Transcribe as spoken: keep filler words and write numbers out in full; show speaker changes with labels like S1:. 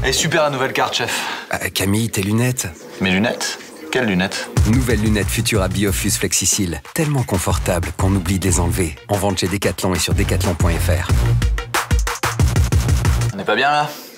S1: Elle est super la nouvelle carte, chef.
S2: Euh, Camille, tes lunettes.
S1: Mes lunettes? Quelles lunettes?
S2: Nouvelles lunettes Futura Biofuse Flexicil. Tellement confortables qu'on oublie de les enlever. En vente chez Decathlon et sur decathlon point F R.
S1: On n'est pas bien là?